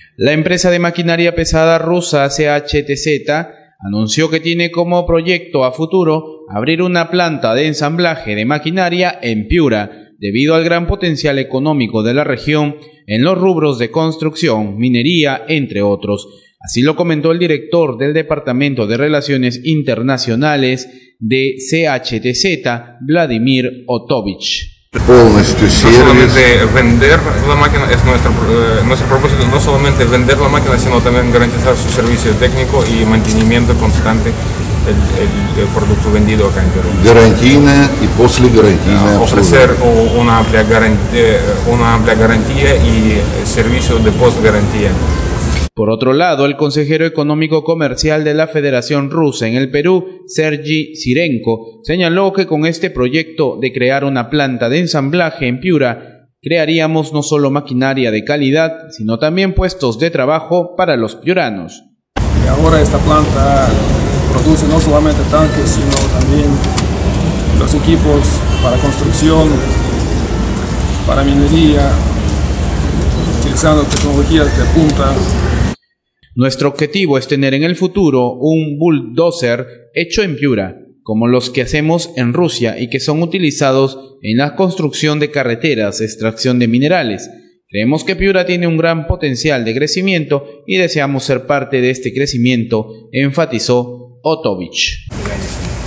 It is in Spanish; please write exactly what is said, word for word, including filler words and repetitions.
La empresa de maquinaria pesada rusa C H T Z anunció que tiene como proyecto a futuro abrir una planta de ensamblaje de maquinaria en Piura, debido al gran potencial económico de la región en los rubros de construcción, minería, entre otros. Así lo comentó el director del Departamento de Relaciones Internacionales de C H T Z, Vladimir Otovich. No solamente vender la máquina es nuestro, eh, nuestro propósito, no solamente vender la máquina, sino también garantizar su servicio técnico y mantenimiento constante del el, el producto vendido acá en Perú. Garantía y posle garantía. Uh, ofrecer una amplia, garantía, una amplia garantía y servicio de post garantía. Por otro lado, el consejero económico comercial de la Federación Rusa en el Perú, Sergei Sirenko, señaló que con este proyecto de crear una planta de ensamblaje en Piura, crearíamos no solo maquinaria de calidad, sino también puestos de trabajo para los piuranos. Y ahora esta planta produce no solamente tanques, sino también los equipos para construcción, para minería, utilizando tecnologías de punta. Nuestro objetivo es tener en el futuro un bulldozer hecho en Piura, como los que hacemos en Rusia y que son utilizados en la construcción de carreteras, extracción de minerales. Creemos que Piura tiene un gran potencial de crecimiento y deseamos ser parte de este crecimiento, enfatizó Otovich.